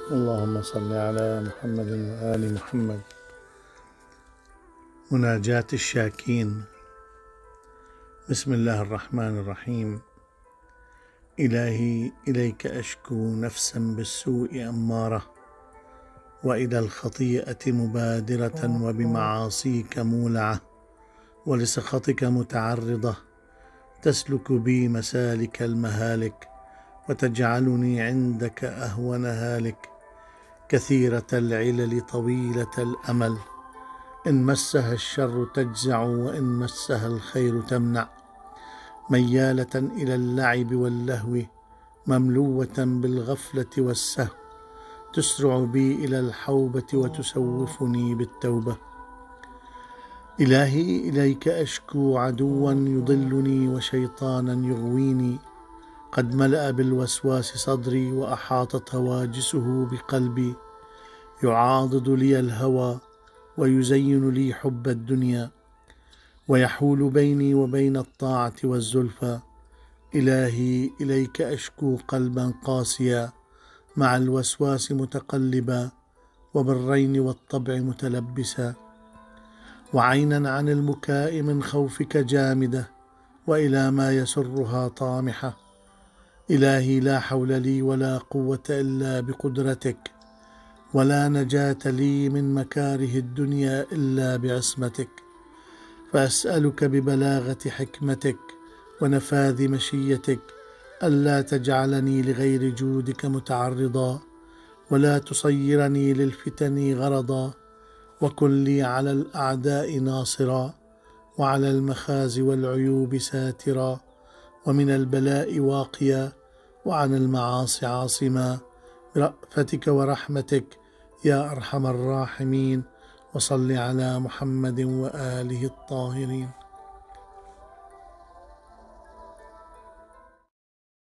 اللهم صل على محمد وآل محمد. مناجاة الشاكين. بسم الله الرحمن الرحيم. إلهي إليك أشكو نفسا بالسوء أمارة، وإلى الخطيئة مبادرة، وبمعاصيك مولعة، ولسخطك متعرضة، تسلك بي مسالك المهالك، وتجعلني عندك أهون هالك. كثيرة العلل طويلة الأمل، إن مسها الشر تجزع، وإن مسها الخير تمنع. ميالة إلى اللعب واللهو، مملوة بالغفلة والسهو، تسرع بي إلى الحوبة وتسوفني بالتوبة. إلهي إليك أشكو عدوا يضلني وشيطانا يغويني، قد ملأ بالوسواس صدري، وأحاطت هواجسه بقلبي. يعاضد لي الهوى، ويزين لي حب الدنيا، ويحول بيني وبين الطاعة والزلفى. إلهي إليك أشكو قلبا قاسيا، مع الوسواس متقلبا، وبالرين والطبع متلبسا، وعينا عن المكاء من خوفك جامدة، وإلى ما يسرها طامحة. إلهي لا حول لي ولا قوة إلا بقدرتك، ولا نجاة لي من مكاره الدنيا إلا بعصمتك. فأسألك ببلاغة حكمتك ونفاذ مشيتك ألا تجعلني لغير جودك متعرضا، ولا تصيرني للفتن غرضا، وكن لي على الأعداء ناصرا، وعلى المخازي والعيوب ساترا، ومن البلاء واقيا، وعن المعاصي عاصما، برأفتك ورحمتك يا أرحم الراحمين. وصل على محمد وآله الطاهرين.